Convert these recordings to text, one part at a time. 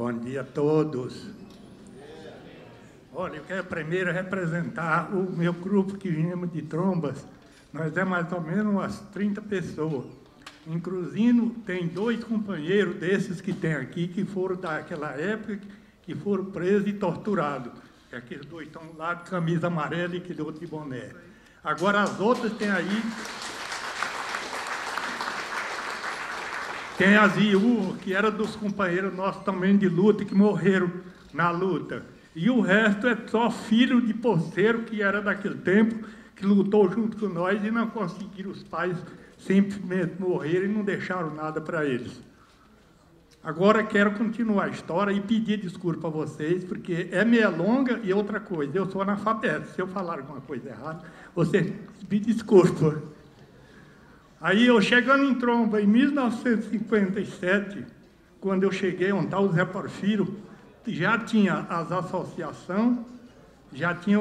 Bom dia a todos. Olha, eu quero primeiro representar o meu grupo que viemos de Trombas. Nós é mais ou menos umas 30 pessoas. Em Cruzino tem 2 companheiros desses que tem aqui, que foram daquela época, que foram presos e torturados. Aqueles 2 estão lá de camisa amarela e aquele outro de boné. Agora as outras tem aí... Tem as viúvas, que eram dos companheiros nossos também de luta, que morreram na luta. E o resto é só filho de poceiro, que era daquele tempo, que lutou junto com nós e não conseguiram, os pais simplesmente morreram e não deixaram nada para eles. Agora quero continuar a história e pedir desculpa a vocês, porque é meia longa e outra coisa, eu sou analfabeto. Se eu falar alguma coisa errada, você me desculpa. Aí eu chegando em Tromba, em 1957, quando eu cheguei onde está o Zé Porfírio, já tinha as associações, já tinha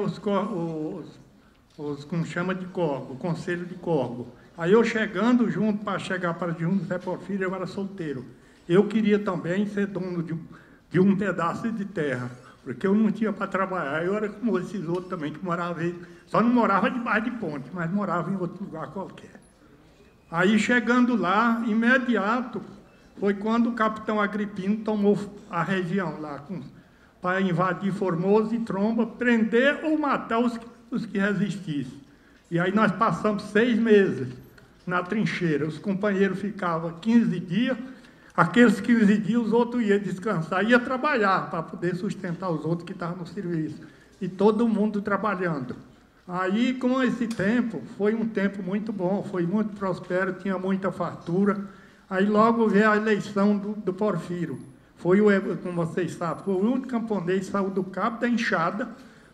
como chama de corgo, o conselho de corgo. Aí eu chegando junto, para chegar para junto do Zé Porfírio, eu era solteiro. Eu queria também ser dono de um pedaço de terra, porque eu não tinha para trabalhar. Eu era como esses outros também, que moravam, só não morava debaixo de ponte, mas morava em outro lugar qualquer. Aí, chegando lá, imediato, foi quando o capitão Agripino tomou a região lá, para invadir Formoso e Tromba, prender ou matar os que resistissem. E aí nós passamos 6 meses na trincheira. Os companheiros ficavam 15 dias, aqueles 15 dias os outros iam descansar, iam trabalhar para poder sustentar os outros que estavam no serviço. E todo mundo trabalhando. Aí, com esse tempo, foi um tempo muito bom, foi muito próspero, tinha muita fartura. Aí logo veio a eleição do Porfírio. Foi, como vocês sabem, foi o único camponês que saiu do cabo da enxada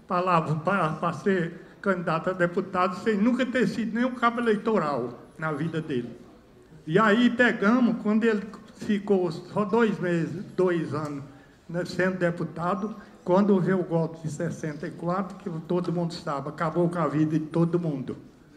para ser candidato a deputado, sem nunca ter sido nem um cabo eleitoral na vida dele. E aí pegamos, quando ele ficou só 2 meses, 2 anos, né, sendo deputado, quando veio o golpe de 64, que todo mundo sabe, acabou com a vida de todo mundo.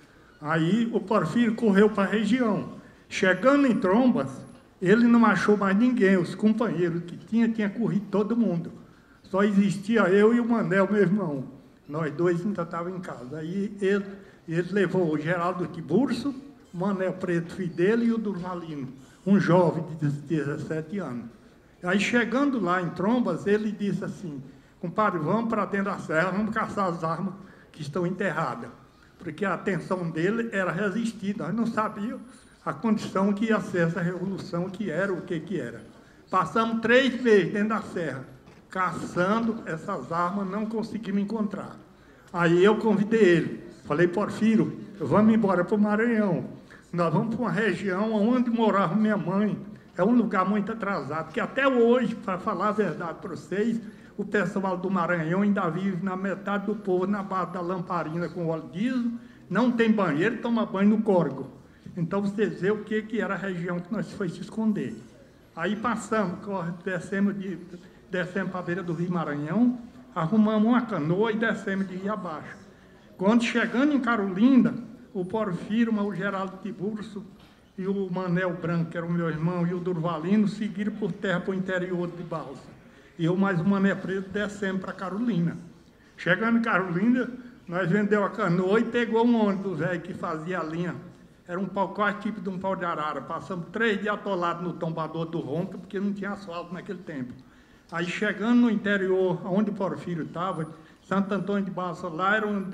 Aí o Porfírio correu para a região. Chegando em Trombas, ele não achou mais ninguém, os companheiros que tinha corrido todo mundo. Só existia eu e o Manel, meu irmão. Nós 2 ainda estávamos em casa. Aí ele levou o Geraldo Tiburcio, o Manel Preto, filho dele, e o Durvalino, um jovem de 17 anos. Aí, chegando lá em Trombas, ele disse assim: compadre, vamos para dentro da serra, vamos caçar as armas que estão enterradas. Porque a atenção dele era resistir, nós não sabíamos a condição que ia ser essa revolução, que era o que era. Passamos 3 meses dentro da serra, caçando essas armas, não conseguimos encontrar. Aí eu convidei ele, falei: Porfírio, vamos embora para o Maranhão. Nós vamos para uma região onde morava minha mãe. É um lugar muito atrasado, que até hoje, para falar a verdade para vocês, o pessoal do Maranhão ainda vive na metade do povo, na base da lamparina com óleo diesel, não tem banheiro, toma banho no córrego. Então, vocês veem o que era a região que nós fomos se esconder. Aí passamos, descemos para a beira do Rio Maranhão, arrumamos uma canoa e descemos de rio abaixo. Quando chegando em Carolina, o Porfírio, o Geraldo Tiburcio e o Manel Branco, que era o meu irmão, e o Durvalino, seguiram por terra para o interior de Balsa. E eu mais o Mané Preto descemos para Carolina. Chegando em Carolina, nós vendemos a canoa e pegou um ônibus velho que fazia a linha. Era um pau, quase tipo de um pau de arara. Passamos 3 dias atolados no tombador do Ronca, porque não tinha asfalto naquele tempo. Aí, chegando no interior, onde o Porfírio estava, Santo Antônio de Balsa, lá eram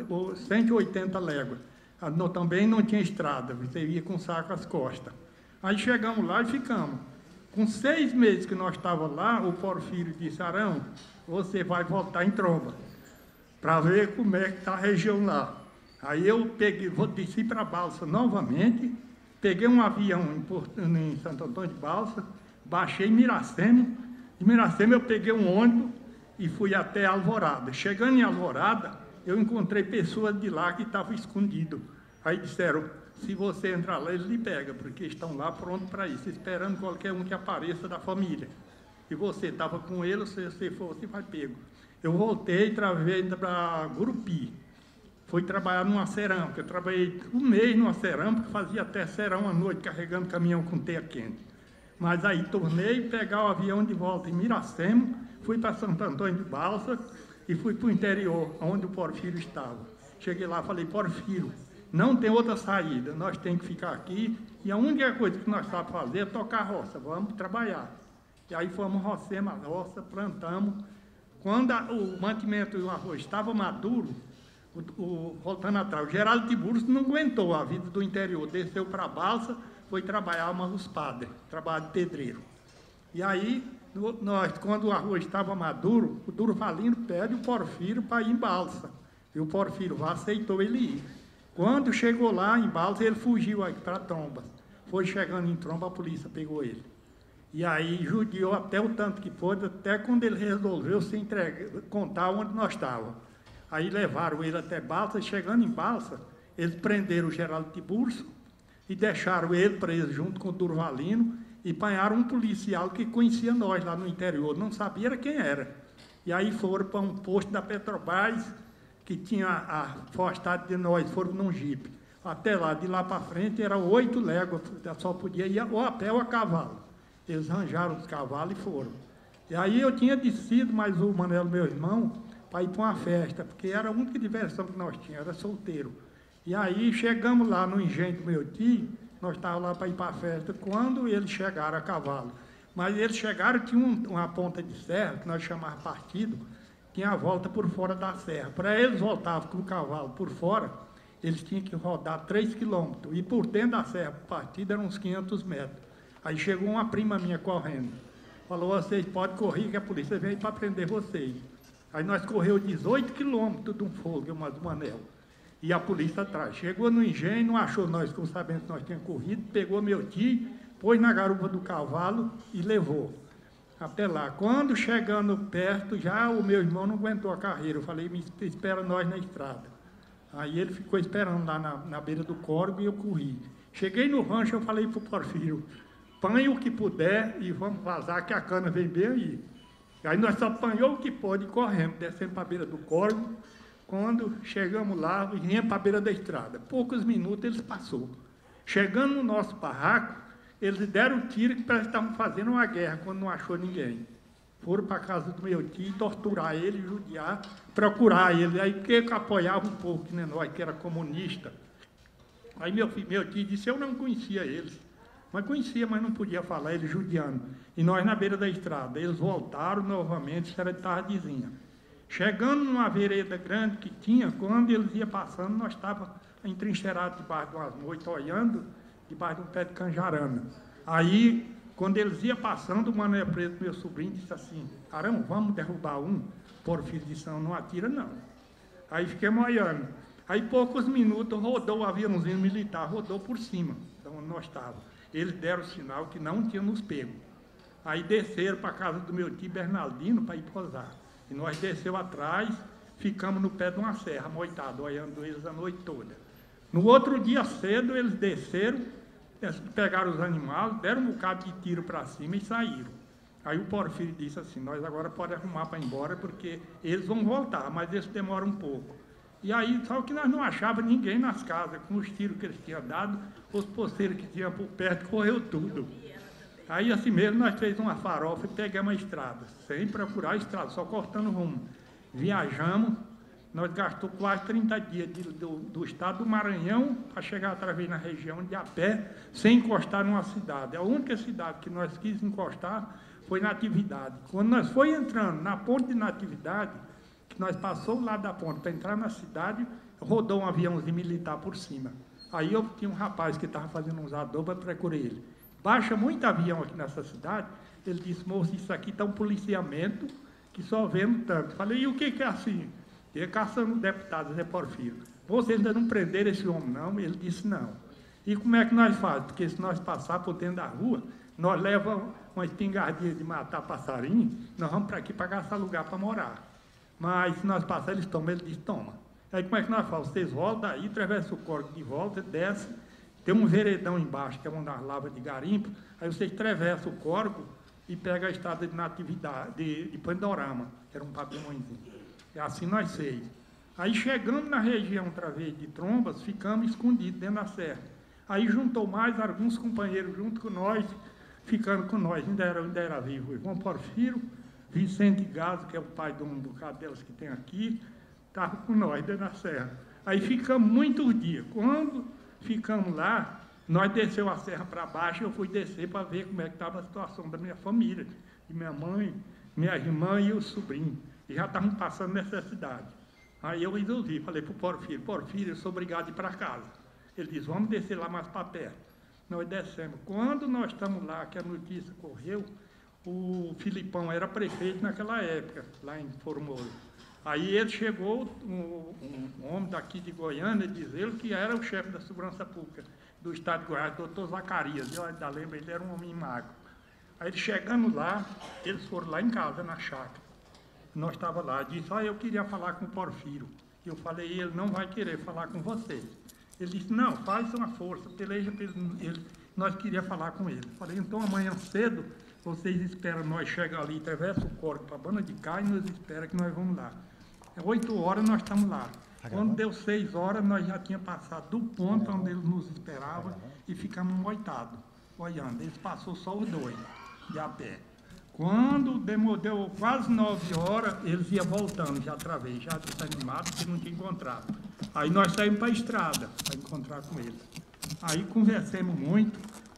180 léguas. Também não tinha estrada, você ia com saco às costas. Aí chegamos lá e ficamos. Com 6 meses que nós estávamos lá, o Porfírio disse: Arão, você vai voltar em Tromba, para ver como é que está a região lá. Aí eu desci para Balsa novamente, peguei um avião em Santo Antônio de Balsa, baixei em Miracema. De Miracema eu peguei um ônibus e fui até Alvorada. Chegando em Alvorada, eu encontrei pessoas de lá que estavam escondidas. Aí disseram: se você entrar lá, eles lhe pegam, porque estão lá prontos para isso, esperando qualquer um que apareça da família. E você estava com eles, se você for, você vai pego. Eu voltei e travei para Gurupi. Fui trabalhar numa cerâmica. Eu trabalhei 1 mês numa cerâmica, fazia até serão à noite, carregando caminhão com teia quente. Mas aí tornei pegar o avião de volta em Miracema, fui para Santo Antônio de Balsa e fui para o interior, onde o Porfírio estava. Cheguei lá e falei, Porfírio, não tem outra saída, nós temos que ficar aqui e a única coisa que nós sabemos fazer é tocar roça, vamos trabalhar. E aí fomos, rocemos a roça, plantamos. Quando o mantimento e o arroz estava maduro, voltando atrás, o Geraldo Tiburcio não aguentou a vida do interior, desceu para a Balsa, foi trabalhar uma ruspada, trabalho de pedreiro. E aí, quando o arroz estava maduro, o Durvalino pede o Porfírio para ir em Balsa. E o Porfírio aceitou ele ir. Quando chegou lá em Balsa, ele fugiu para Trombas. Foi chegando em Tromba, a polícia pegou ele. E aí judiou até o tanto que pôde, até quando ele resolveu se entregar, contar onde nós estávamos. Aí levaram ele até Balsa, e chegando em Balsa, eles prenderam o Geraldo Tiburcio e deixaram ele preso junto com o Durvalino e apanharam um policial que conhecia nós lá no interior, não sabia quem era. E aí foram para um posto da Petrobras, que tinha afastado de nós, foram num jipe. Até lá, de lá para frente, era 8 léguas, só podia ir ou a pé ou a cavalo. Eles arranjaram os cavalos e foram. E aí eu tinha descido, mais o Manelo, meu irmão, para ir para uma festa, porque era a única diversão que nós tínhamos, era solteiro. E aí chegamos lá no engenho do meu tio, nós estávamos lá para ir para a festa, quando eles chegaram a cavalo. Mas eles chegaram, tinha uma ponta de serra, que nós chamávamos partido, tinha a volta por fora da serra. Para eles voltarem com o cavalo por fora, eles tinham que rodar 3 quilômetros, e por dentro da serra, partido, eram uns 500 metros. Aí chegou uma prima minha correndo, falou, vocês podem correr, que a polícia veio para prender vocês. Aí nós correu 18 quilômetros de um fogo, de um anel. E a polícia atrás. Chegou no engenho, não achou nós, como sabendo que nós tínhamos corrido, pegou meu tio, pôs na garupa do cavalo e levou. Até lá. Quando chegando perto, já o meu irmão não aguentou a carreira. Eu falei, me espera nós na estrada. Aí ele ficou esperando lá na beira do córrego e eu corri. Cheguei no rancho, eu falei para o Porfírio, apanhe o que puder e vamos vazar que a cana vem bem aí. Aí nós só apanhou o que pôde e corremos, descendo para a beira do córrego. Quando chegamos lá, vinha para a beira da estrada. Poucos minutos eles passou. Chegando no nosso barraco, eles deram um tiro que parece que estavam fazendo uma guerra quando não achou ninguém. Foram para a casa do meu tio, torturar ele, judiar, procurar ele. Aí porque apoiava um pouco, que nem nós, que era comunista. Aí meu tio disse, eu não conhecia eles. Mas conhecia, mas não podia falar, ele judiando. E nós na beira da estrada. Eles voltaram novamente, isso era de tardezinha. Chegando numa vereda grande que tinha, quando eles iam passando, nós estávamos entrincheirados debaixo de umas moitas, olhando, debaixo de um pé de canjarana. Aí, quando eles iam passando, o Mané Preto, meu sobrinho, disse assim, Arão, vamos derrubar um? Porfírio disse, não atira não. Aí fiquemos olhando. Aí, poucos minutos, rodou o aviãozinho militar, rodou por cima, de onde nós estávamos. Eles deram o sinal que não tinham nos pego. Aí desceram para a casa do meu tio Bernardino para ir posar. E nós desceu atrás, ficamos no pé de uma serra, moitado, olhando eles a noite toda. No outro dia cedo, eles desceram, pegaram os animais, deram um bocado de tiro para cima e saíram. Aí o Porfírio disse assim, nós agora podemos arrumar para ir embora, porque eles vão voltar, mas eles demoram um pouco. E aí, só que nós não achávamos ninguém nas casas, com os tiros que eles tinham dado, os poceiros que tinham por perto, correu tudo. Aí, assim mesmo, nós fizemos uma farofa e pegamos a estrada, sem procurar a estrada, só cortando rumo. Viajamos, nós gastamos quase 30 dias do estado do Maranhão para chegar outra vez na região de a pé, sem encostar numa cidade. A única cidade que nós quis encostar foi Natividade. Quando nós foi entrando na ponte de Natividade, que nós passamos lá da ponte para entrar na cidade, rodou um aviãozinho militar por cima. Aí eu tinha um rapaz que estava fazendo uns adobos, eu procurei ele. Baixa muito avião aqui nessa cidade. Ele disse, moço, isso aqui está um policiamento que só vemos tanto. Falei, e o que é assim? Ele caçando o deputado Zé Porfírio. Vocês ainda não prenderam esse homem, não? Ele disse, não. E como é que nós fazemos? Porque se nós passar por dentro da rua, nós levamos uma espingardinha de matar passarinho, nós vamos para aqui para gastar lugar para morar. Mas se nós passar, eles tomam. Ele disse, toma. Aí como é que nós fazemos? Vocês voltam aí, atravessam o córrego de volta, desce, tem um veredão embaixo, que é uma das lavas de garimpo, aí vocês atravessam o córrego e pegam a estrada de Natividade, de Pandorama, que era um patrimôniozinho. É assim nós seis. Aí chegamos na região, outra vez, de Trombas, ficamos escondidos dentro da serra. Aí juntou mais alguns companheiros junto com nós, ficando com nós, ainda era vivo, o João Porfírio, Vicente Gazo, que é o pai de um bocado delas que tem aqui, estava com nós dentro da serra. Aí ficamos muitos dias. Quando ficamos lá, nós descemos a serra para baixo, eu fui descer para ver como é que estava a situação da minha família, de minha mãe, minha irmã e o sobrinho, e já estavam passando necessidade. Aí eu resolvi, falei para o Porfírio, Porfírio, eu sou obrigado a ir para casa. Ele disse, vamos descer lá mais para perto. Nós descemos. Quando nós estamos lá, que a notícia correu, o Filipão era prefeito naquela época, lá em Formoso. Aí ele chegou, um homem daqui de Goiânia, dizendo que era o chefe da segurança pública do estado de Goiás, doutor Zacarias. Eu ainda lembro, ele era um homem magro. Aí ele chegando lá, eles foram lá em casa, na chácara. Nós estávamos lá, disse, eu queria falar com o Porfírio. Eu falei, ele não vai querer falar com vocês. Ele disse, não, faz uma força, peleja, nós queríamos falar com ele. Falei, então amanhã cedo, vocês esperam nós chegar ali, atravessa o corpo para a banda de cá e nos espera que nós vamos lá. 8 horas nós estamos lá. Quando deu 6 horas, nós já tínhamos passado do ponto onde eles nos esperavam e ficamos moitados, olhando. Eles passou só os dois, de a pé. Quando deu quase 9 horas, eles iam voltando já outra vez, já desanimados, que não tinha encontrado. Aí nós saímos para a estrada para encontrar com eles. Aí conversamos muito,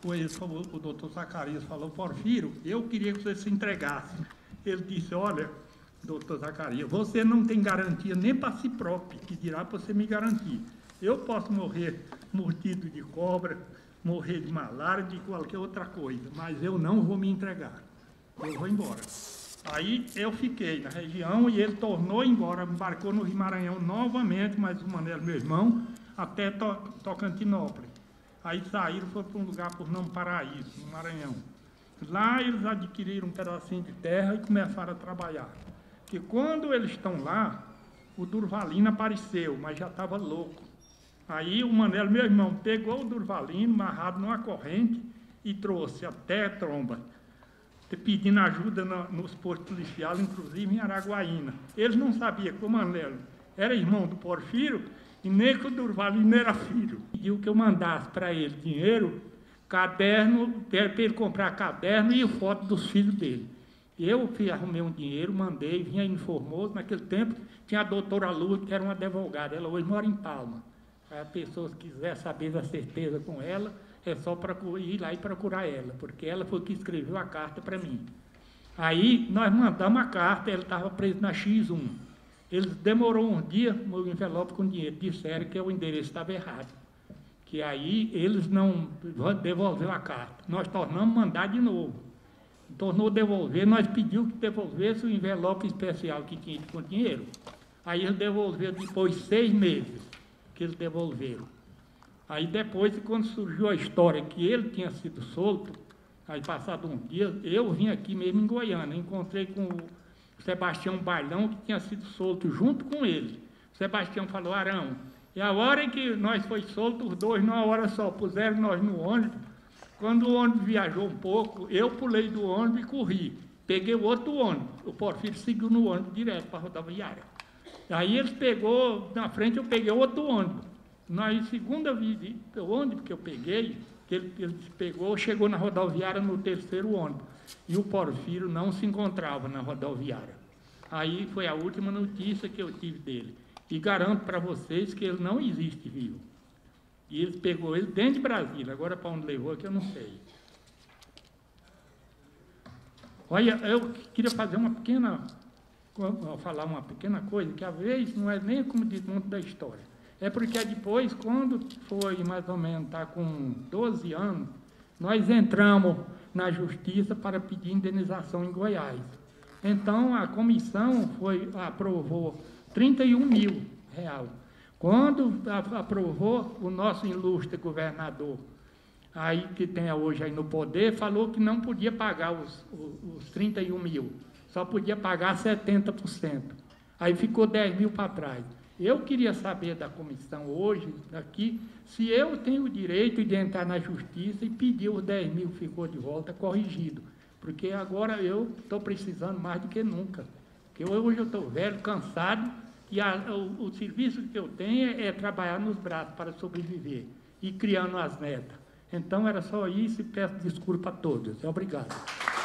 o doutor Zacarias falou, Porfírio, eu queria que você se entregasse. Ele disse, olha, doutor Zacarias, você não tem garantia nem para si próprio, que dirá para você me garantir. Eu posso morrer mordido de cobra, morrer de malária, de qualquer outra coisa, mas eu não vou me entregar. Eu vou embora. Aí eu fiquei na região e ele tornou embora, embarcou no Rio Maranhão novamente, mais o Manelo, meu irmão, até Tocantinópolis. Aí saíram, foram para um lugar por nome Paraíso, no Maranhão. Lá eles adquiriram um pedacinho de terra e começaram a trabalhar. Porque quando eles estão lá, o Durvalino apareceu, mas já estava louco. Aí o Manelo, meu irmão, pegou o Durvalino, amarrado numa corrente e trouxe até Tromba, pedindo ajuda nos postos policiais, inclusive em Araguaína. Eles não sabiam que o Manelo era irmão do Porfírio e nem que o Durvalino era filho. Pediu que eu mandasse para ele dinheiro, caderno, para ele comprar caderno e foto dos filhos dele. Eu arrumei um dinheiro, mandei, vinha em Formoso. Naquele tempo tinha a doutora Lúcia, que era uma advogada, ela hoje mora em Palma. Se a pessoa quiser saber da certeza com ela, é só ir lá e procurar ela, porque ela foi que escreveu a carta para mim. Aí nós mandamos a carta, ele estava preso na X1. Eles demorou um dia, o envelope com dinheiro, disseram que o endereço estava errado. Que aí eles não devolveram a carta. Nós tornamos mandar de novo. Tornou devolver, nós pedimos que devolvesse o envelope especial que tinha com dinheiro. Aí eles devolveram depois 6 meses que eles devolveram. Aí depois, quando surgiu a história que ele tinha sido solto, aí passado um dia, eu vim aqui mesmo em Goiânia, encontrei com o Sebastião Bailão, que tinha sido solto junto com ele. O Sebastião falou, Arão, e a hora em que nós foi solto, os dois numa hora só, puseram nós no ônibus. Quando o ônibus viajou um pouco, eu pulei do ônibus e corri. Peguei o outro ônibus, o Porfírio seguiu no ônibus direto para a rodoviária. Aí eles pegou, na frente eu peguei outro ônibus. Na segunda vez, o ônibus que eu peguei, que ele pegou, chegou na rodoviária no terceiro ônibus. E o Porfírio não se encontrava na rodoviária. Aí foi a última notícia que eu tive dele. E garanto para vocês que ele não existe vivo. E eles pegou ele dentro de Brasília, agora para onde levou que eu não sei. Olha, eu queria fazer falar uma pequena coisa, que às vezes não é nem como diz muito da história. É porque depois, quando foi mais ou menos, está com 12 anos, nós entramos na justiça para pedir indenização em Goiás. Então, a comissão aprovou 31 mil reais. Quando aprovou, o nosso ilustre governador, aí que tem hoje aí no poder, falou que não podia pagar os 31 mil, só podia pagar 70%. Aí ficou 10 mil para trás. Eu queria saber da comissão hoje, aqui, se eu tenho o direito de entrar na justiça e pedir os 10 mil que ficou de volta corrigido. Porque agora eu estou precisando mais do que nunca. Porque hoje eu estou velho, cansado, e o serviço que eu tenho é trabalhar nos braços para sobreviver, e criando as netas. Então era só isso e peço desculpa a todos. Obrigado.